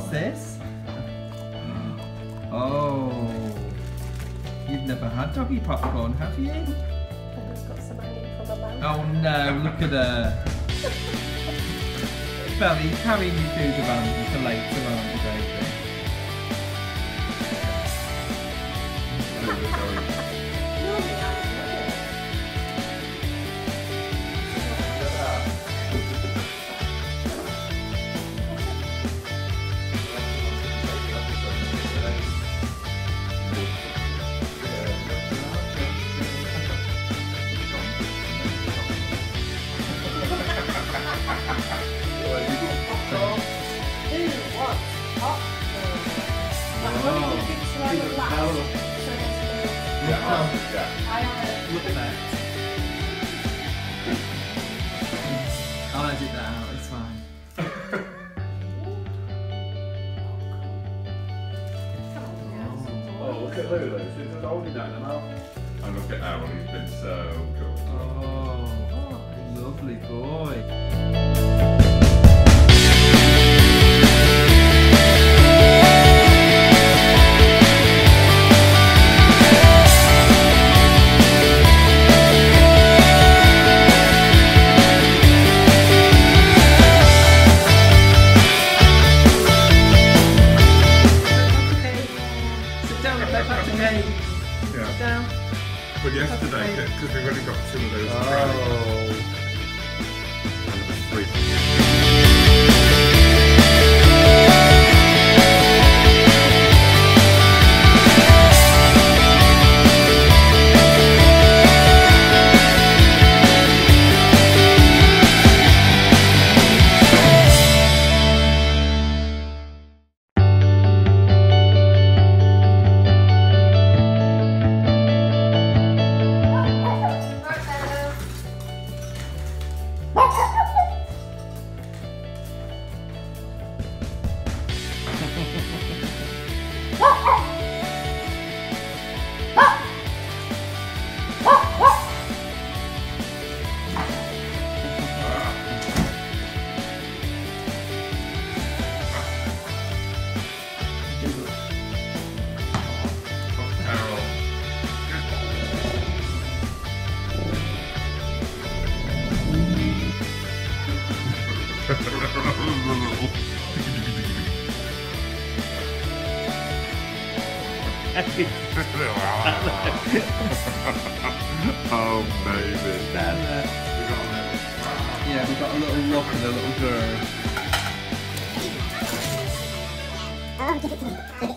this? Oh, you've never had doggy popcorn, have you? And it's got some hanging from the mouth. Oh no, look at her. Belly, carrying your food around for later, aren't you, baby? Look at that. I'll edit that out, it's fine. Oh, look at Lulu. She's just holding that in her mouth. And look at Errol, he's been so good. Oh, lovely boy. Yeah. But yesterday, because we've only got 2 of those. Oh. Oh, baby. Yeah, we've got a little look at a little girl.